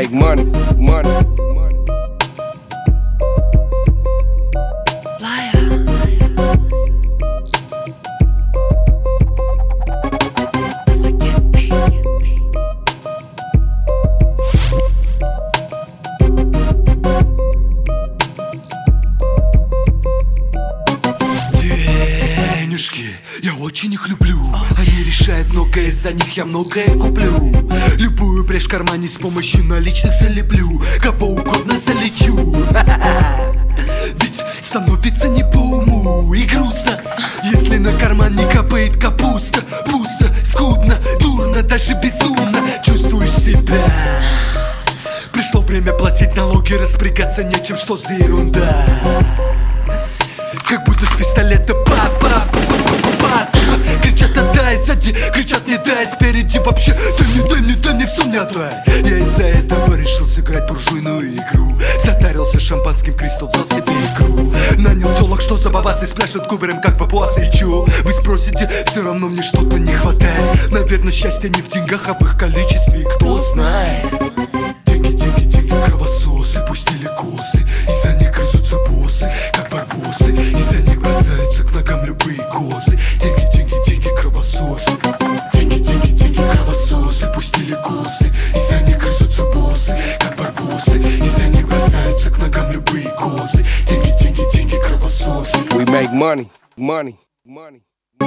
make money, money. Я очень их люблю. Они решают многое, за них я многое куплю. Любую брешь в кармане с помощью наличных залеплю. Кого угодно залечу. Ведь становится не по уму и грустно, если на карман не капает капуста. Пусто, скудно, дурно, даже безумно чувствуешь себя. Пришло время платить налоги, распрягаться нечем, что за ерунда. Как будто с пистолета кричат отдай, сзади кричат не дай, спереди вообще да не все не отдай. Я из-за этого решил сыграть буржуйную игру. Затарился шампанским, Кристал взял себе игру. Нанял телок, что за бабасы спляшут кубером, как папуасы. И чё? Вы спросите, все равно мне что-то не хватает. Наверное, счастье не в деньгах, а в их количестве, кто знает. Деньги, деньги, деньги, кровососы пустили косы, из-за них грызутся боссы, как барбосы. Из-за них бросаются к ногам любые козы. Деньги, деньги, деньги, кровососы. Деньги, деньги, деньги, кровососы пустили косы, из-за них грызутся боссы, как барбосы. Из-за них бросаются к ногам любые козы. Деньги, деньги, деньги, кровососы. We make money, money, money.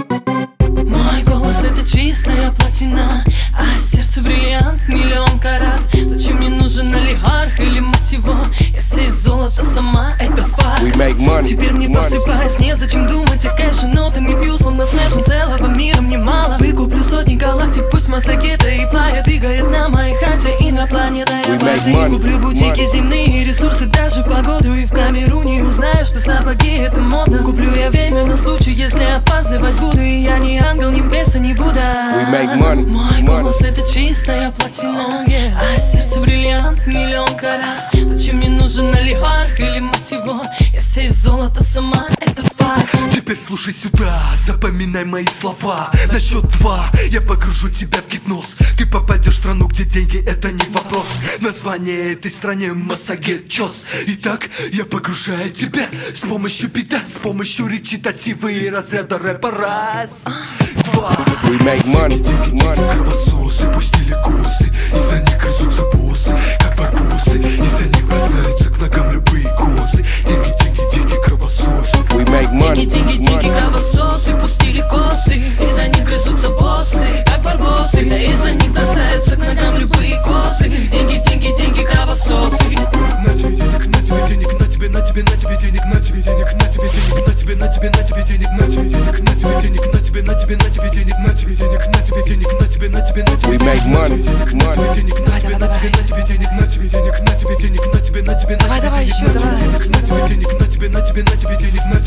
Мой голос это чистая платина, а сердце бриллиант, миллион карат. Зачем мне нужен олигарх или мать его? Я вся из золота сама, это факт. Теперь мне просыпаюсь, незачем думать о кэше. Нотами бью, словно смешан, целого мира мне мало. Выкуплю сотни галактик, пусть Массагета и Плая двигает на моей хате инопланетная база. Куплю бутики, земные ресурсы, даже погоду. И в Камеруне узнаю, что сапоги это модно. Куплю я время на случай, если опаздывать буду. И я не ангел, ни беса, ни Будда. Мой голос это чистая платина, а сердце бриллиант, миллион карат. Зачем мне нужен олигарх или мать его? Я вся из золота сама, это факт. Теперь слушай сюда, запоминай мои слова. На счет 2 я погружу тебя в гипноз. Ты попадешь в страну, где деньги это не вопрос. Название этой стране Массагет Чос. Итак, я погружаю тебя с помощью бита, с помощью речитатива и разряда рэпа. Раз, два. We make money, money. Кровососы пустили косы, из-за них грызутся боссы, как барбосы. Из-за них бросаются к ногам любые козы. Деньги, деньги, деньги, кровососы. We make money, деньги, деньги, кровососы пустили косы, из-за них грызутся боссы, как барбосы. Из-за них бросаются к ногам любые козы. Деньги, деньги, деньги, кровососы. На тебе денег, на тебе денег, на тебе, на тебе, на тебе денег, на тебе денег, на тебе денег, на тебе, на тебе, на тебе денег, на тебе денег, на тебе денег, на тебе, на тебе, на тебе денег, на тебе денег, на тебе денег, на тебе, на тебе, на тебе. We make money, на тебе денег, на тебе, на тебе, на тебе денег, на тебе денег, на тебе денег, на тебе, на тебе, на тебе денег, на тебе денег, на тебе, на тебе, на тебе, на тебе денег, на